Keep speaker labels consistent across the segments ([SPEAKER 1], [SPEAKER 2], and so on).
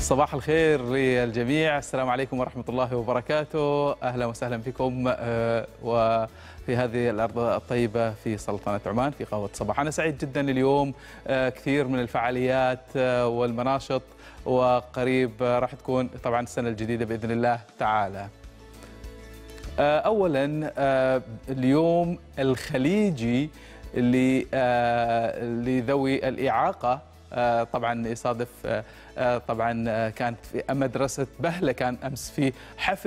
[SPEAKER 1] صباح الخير للجميع، السلام عليكم ورحمة الله وبركاته. أهلا وسهلا بكم وفي هذه الأرض الطيبة في سلطنة عمان في قهوة صباح. أنا سعيد جدا اليوم، كثير من الفعاليات والمناشط، وقريب راح تكون طبعا السنة الجديدة بإذن الله تعالى. أولا اليوم الخليجي لذوي الإعاقة، طبعا يصادف طبعا كانت في مدرسة بهلة، كان أمس في حفل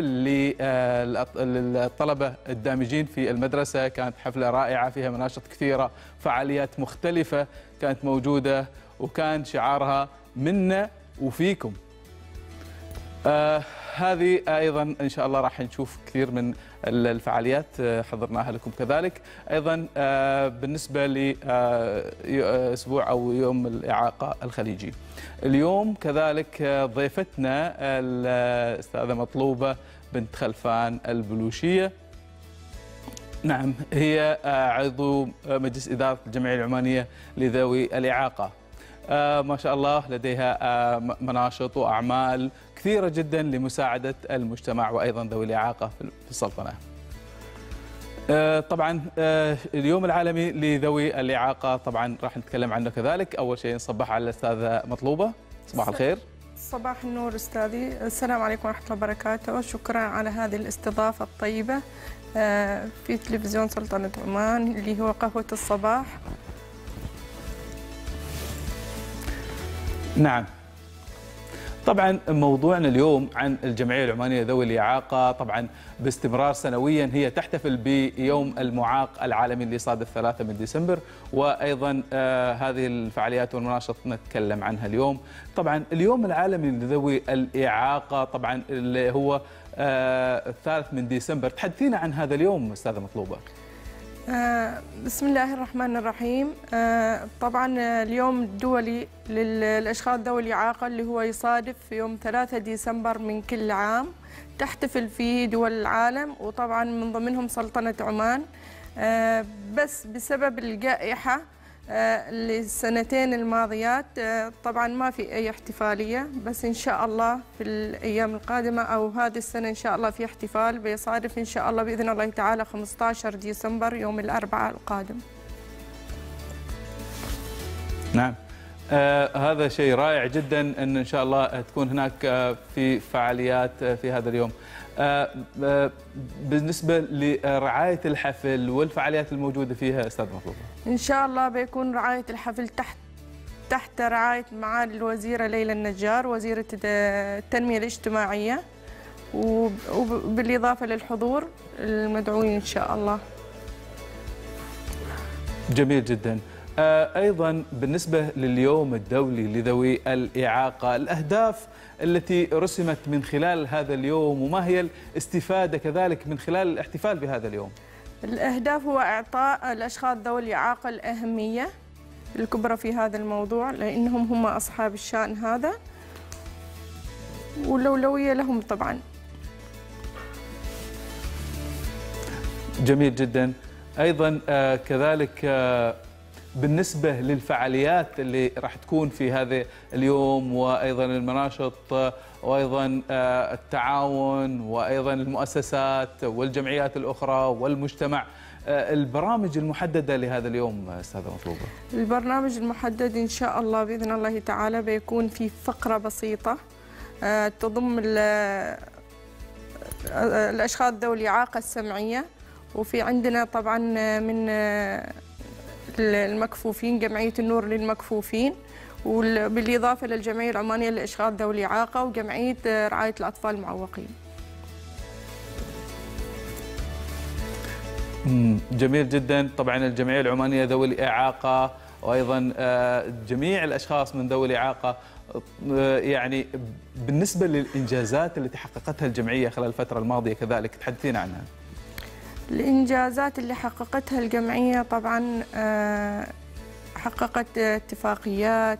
[SPEAKER 1] للطلبة الدامجين في المدرسة، كانت حفلة رائعة فيها مناشط كثيرة، فعاليات مختلفة كانت موجودة، وكان شعارها منا وفيكم. هذه أيضا إن شاء الله راح نشوف كثير من الفعاليات حضرناها لكم كذلك. أيضا بالنسبة لأسبوع أو يوم الإعاقة الخليجي، اليوم كذلك ضيفتنا الأستاذة مطلوبة بنت خلفان البلوشية. نعم، هي عضو مجلس إدارة الجمعية العمانية لذوي الإعاقة. ما شاء الله لديها مناشط وأعمال كثيرة جدا لمساعدة المجتمع وأيضا ذوي الإعاقة في السلطنة. طبعا اليوم العالمي لذوي الإعاقة طبعا راح نتكلم عنه كذلك. أول شيء نصبح على الأستاذة مطلوبة. صباح الخير.
[SPEAKER 2] صباح النور أستاذي، السلام عليكم ورحمة الله وبركاته. شكرا على هذه الاستضافة الطيبة في تلفزيون سلطنة عمان اللي هو قهوة الصباح.
[SPEAKER 1] نعم، طبعا موضوعنا اليوم عن الجمعية العمانية ذوي الإعاقة. طبعا باستمرار سنويا هي تحتفل بيوم المعاق العالمي اللي صادف 3 من ديسمبر، وأيضا هذه الفعاليات والمناشط نتكلم عنها اليوم. طبعا اليوم العالمي لذوي الإعاقة طبعا اللي هو 3 من ديسمبر، تحدثينا عن هذا اليوم أستاذة مطلوبة.
[SPEAKER 2] بسم الله الرحمن الرحيم. طبعا اليوم الدولي للأشخاص ذوي الإعاقة اللي هو يصادف في يوم 3 ديسمبر من كل عام، تحتفل فيه دول العالم وطبعا من ضمنهم سلطنة عمان. بس بسبب الجائحة للسنتين الماضيات طبعا ما في أي احتفالية، بس إن شاء الله في الأيام القادمة أو هذه السنة إن شاء الله في احتفال بيصادف إن شاء الله بإذن الله تعالى 15 ديسمبر يوم الأربعاء القادم.
[SPEAKER 1] نعم، هذا شيء رائع جدا ان شاء الله تكون هناك في فعاليات في هذا اليوم. بالنسبه لرعايه الحفل والفعاليات الموجوده فيها استاذ مطلوبه،
[SPEAKER 2] ان شاء الله بيكون رعايه الحفل تحت رعايه معالي الوزيره ليلى النجار وزيره التنميه الاجتماعيه، وبالاضافه للحضور المدعوين ان شاء الله.
[SPEAKER 1] جميل جدا. أيضا بالنسبة لليوم الدولي لذوي الإعاقة، الأهداف التي رسمت من خلال هذا اليوم، وما هي الاستفادة كذلك من خلال الاحتفال بهذا اليوم؟ الأهداف
[SPEAKER 2] هو إعطاء الأشخاص ذوي الإعاقة الأهمية الكبرى في هذا الموضوع، لأنهم هم أصحاب الشأن هذا، والأولوية لهم طبعا.
[SPEAKER 1] جميل جدا. أيضا كذلك بالنسبة للفعاليات اللي راح تكون في هذا اليوم، وأيضا المناشط، وأيضا التعاون، وأيضا المؤسسات والجمعيات الأخرى والمجتمع، البرامج المحددة لهذا اليوم أستاذة مطلوبة.
[SPEAKER 2] البرنامج المحدد إن شاء الله بإذن الله تعالى بيكون في فقرة بسيطة تضم الأشخاص ذوي الإعاقة السمعية، وفي عندنا طبعا من المكفوفين جمعية النور للمكفوفين، وبالإضافة للجمعية العمانية للأشخاص ذوي الإعاقة وجمعية رعاية الأطفال المعوقين.
[SPEAKER 1] جميل جدا. طبعا الجمعية العمانية ذوي الإعاقة وأيضا جميع الأشخاص من ذوي الإعاقة، يعني بالنسبة للإنجازات التي حققتها الجمعية خلال الفترة الماضية كذلك تحدثين عنها.
[SPEAKER 2] الإنجازات اللي حققتها الجمعية طبعا حققت اتفاقيات،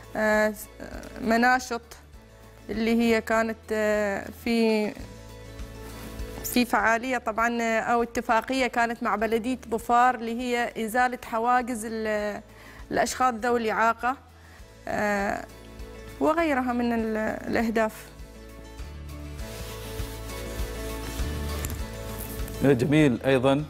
[SPEAKER 2] مناشط اللي هي كانت في فعالية طبعا أو اتفاقية كانت مع بلدية ظفار اللي هي إزالة حواجز الأشخاص ذوي الإعاقة. وغيرها من الأهداف.
[SPEAKER 1] جميل. أيضا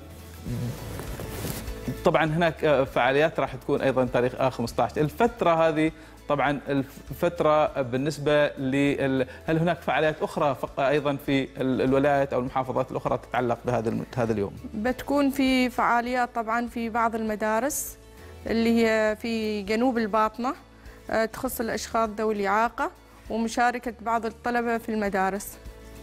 [SPEAKER 1] طبعا هناك فعاليات راح تكون أيضا تاريخ 15. الفترة هذه طبعا الفترة بالنسبة هل هناك فعاليات أخرى أيضا في الولايات أو المحافظات الأخرى تتعلق بهذا اليوم؟
[SPEAKER 2] بتكون في فعاليات طبعا في بعض المدارس اللي هي في جنوب الباطنة تخص الأشخاص ذوي الإعاقة، ومشاركة بعض الطلبة في المدارس.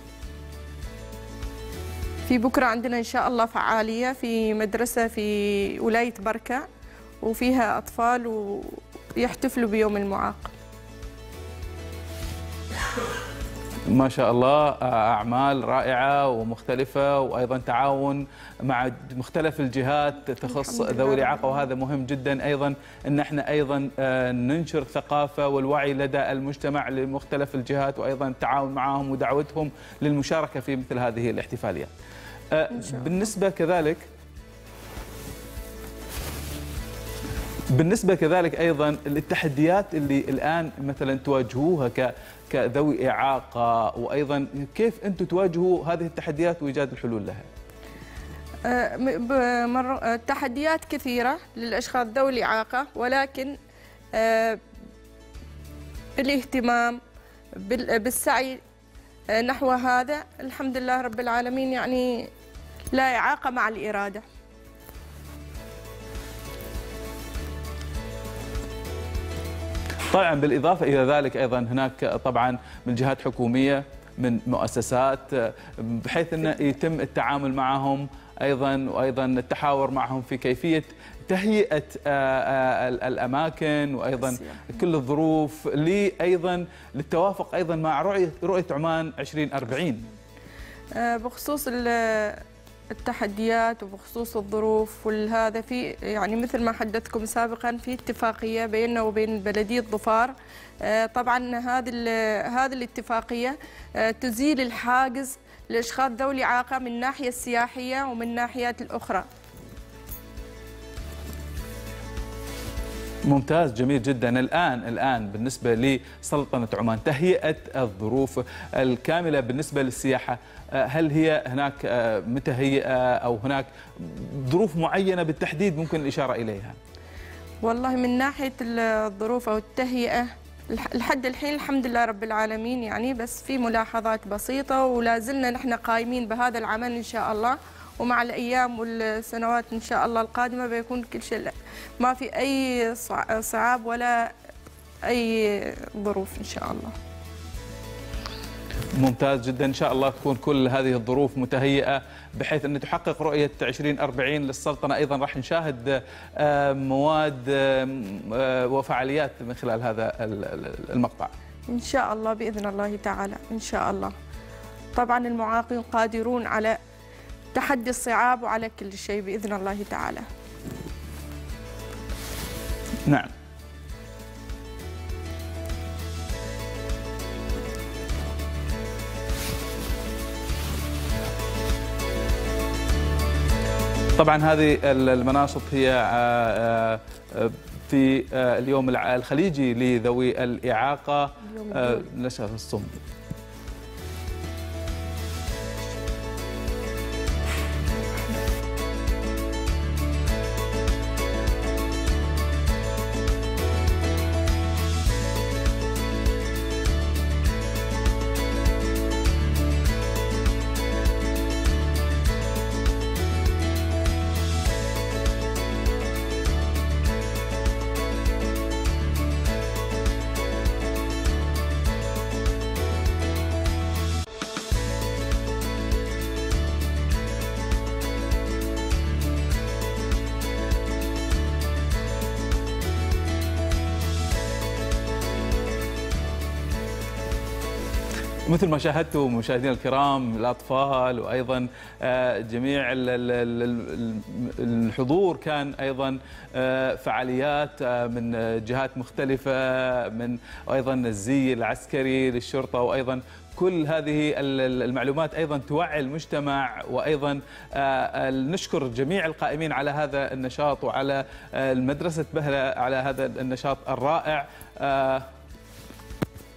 [SPEAKER 2] في بكرة عندنا إن شاء الله فعالية في مدرسة في ولاية بركة، وفيها أطفال ويحتفلوا بيوم المعاق.
[SPEAKER 1] ما شاء الله، أعمال رائعة ومختلفة، وأيضا تعاون مع مختلف الجهات تخص ذوي الإعاقة، وهذا مهم جدا. أيضا أن احنا أيضا ننشر الثقافة والوعي لدى المجتمع لمختلف الجهات، وأيضا التعاون معهم ودعوتهم للمشاركة في مثل هذه الاحتفاليات. بالنسبة كذلك أيضا التحديات اللي الآن مثلا تواجهوها كذوي إعاقة، وأيضا كيف أنتم تواجهوا هذه التحديات وإيجاد الحلول لها؟
[SPEAKER 2] تحديات كثيرة للأشخاص ذوي الإعاقة، ولكن الاهتمام بالسعي نحو هذا الحمد لله رب العالمين، يعني لا إعاقة مع الإرادة.
[SPEAKER 1] طبعا بالإضافة إلى ذلك أيضا هناك طبعا من جهات حكومية، من مؤسسات، بحيث أنه يتم التعامل معهم أيضا، وأيضا التحاور معهم في كيفية تهيئة الأماكن وأيضا كل الظروف أيضا للتوافق أيضا مع رؤية عمان 2040.
[SPEAKER 2] بخصوص التحديات وبخصوص الظروف والهذا، في يعني مثل ما حدثتكم سابقا في اتفاقية بيننا وبين بلدية ظفار. طبعا هذه الاتفاقية تزيل الحاجز لأشخاص ذوي الإعاقة من الناحية السياحية ومن الناحيات الأخرى.
[SPEAKER 1] ممتاز، جميل جدا. الآن بالنسبة لسلطنة عمان تهيئة الظروف الكاملة بالنسبة للسياحة، هل هي هناك متهيئة أو هناك ظروف معينة بالتحديد ممكن الإشارة إليها؟
[SPEAKER 2] والله من ناحية الظروف أو التهيئة لحد الحين الحمد لله رب العالمين، يعني بس في ملاحظات بسيطة، ولا زلنا نحن قائمين بهذا العمل إن شاء الله، ومع الأيام والسنوات إن شاء الله القادمة بيكون كل شيء ما في أي صعاب ولا أي ظروف إن شاء الله.
[SPEAKER 1] ممتاز جدا، إن شاء الله تكون كل هذه الظروف متهيئة بحيث أن تحقق رؤية 2040 للسلطنة. أيضا راح نشاهد مواد وفعاليات من خلال هذا المقطع
[SPEAKER 2] إن شاء الله بإذن الله تعالى. إن شاء الله طبعا المعاقين قادرون على تحدي الصعاب وعلى كل شيء بإذن الله تعالى.
[SPEAKER 1] نعم. طبعا هذه المناشط هي في اليوم الخليجي لذوي الإعاقة نشر الصم. مثل ما شاهدتوا مشاهدينا الكرام، الأطفال وأيضا جميع الحضور، كان أيضا فعاليات من جهات مختلفة، من أيضا الزي العسكري للشرطة، وأيضا كل هذه المعلومات أيضا توعي المجتمع. وأيضا نشكر جميع القائمين على هذا النشاط وعلى مدرسة بهلة على هذا النشاط الرائع.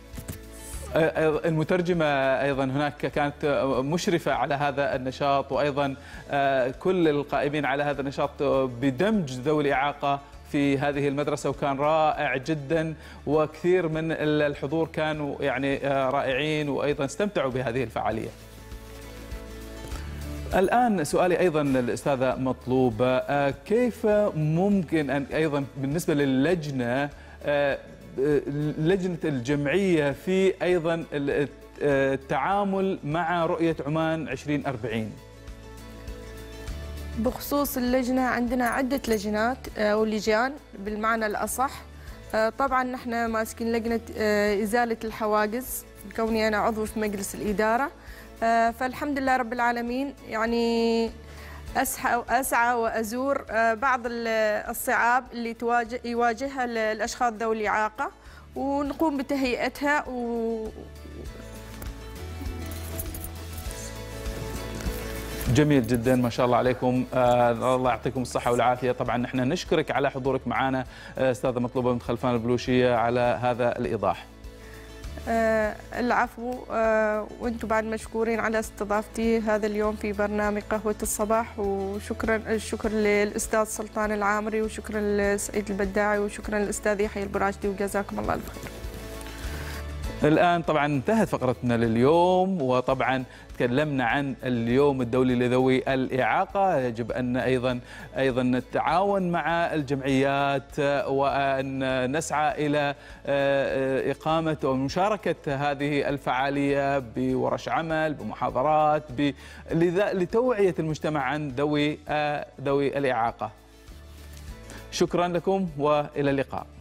[SPEAKER 1] المترجمة أيضا هناك كانت مشرفة على هذا النشاط، وأيضا كل القائمين على هذا النشاط بدمج ذوي الإعاقة في هذه المدرسة، وكان رائع جدا، وكثير من الحضور كانوا يعني رائعين وأيضا استمتعوا بهذه الفعالية. الآن سؤالي أيضا للأستاذة مطلوبة، كيف ممكن أن أيضا بالنسبة للجنة لجنة الجمعية في أيضا التعامل مع رؤية عمان 2040؟
[SPEAKER 2] بخصوص اللجنة عندنا عدة لجنات أو لجان بالمعنى الأصح. طبعا نحن ماسكين لجنة إزالة الحواجز كوني أنا عضو في مجلس الإدارة، فالحمد لله رب العالمين يعني أسعى وأزور بعض الصعاب اللي يواجهها الأشخاص ذوي الإعاقة ونقوم بتهيئتها
[SPEAKER 1] جميل جدا، ما شاء الله عليكم. الله يعطيكم الصحة والعافية. طبعا نحن نشكرك على حضورك معنا أستاذة مطلوبة بنت خلفان البلوشية على هذا الإيضاح.
[SPEAKER 2] العفو، وانتم بعد مشكورين على استضافتي هذا اليوم في برنامج قهوة الصباح، وشكرا الشكر للأستاذ سلطان العامري، وشكرا لسعيد البداعي، وشكرا للأستاذ يحيى البراشدي، وجزاكم الله الف خير. الآن
[SPEAKER 1] طبعا انتهت فقرتنا لليوم، وطبعا تكلمنا عن اليوم الدولي لذوي الإعاقة. يجب أن أيضا نتعاون مع الجمعيات وأن نسعى إلى إقامة أو مشاركة هذه الفعالية بورش عمل، بمحاضرات، لتوعية المجتمع عن ذوي الإعاقة. شكرا لكم وإلى اللقاء.